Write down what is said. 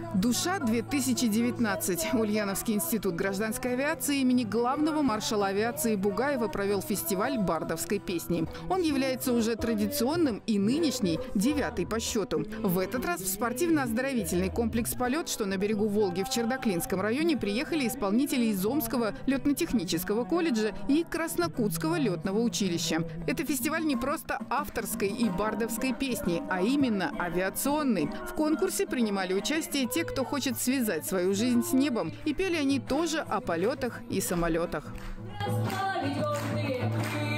Душа-2019. Ульяновский институт гражданской авиации имени главного маршала авиации Бугаева провел фестиваль бардовской песни. Он является уже традиционным и нынешний 9-й по счету. В этот раз в спортивно-оздоровительный комплекс «Полет», что на берегу Волги в Чердаклинском районе, приехали исполнители из Омского летно-технического колледжа и Краснокутского летного училища. Это фестиваль не просто авторской и бардовской песни, а именно авиационный. В конкурсе принимали участие те, кто хочет связать свою жизнь с небом. И пели они тоже о полетах и самолетах.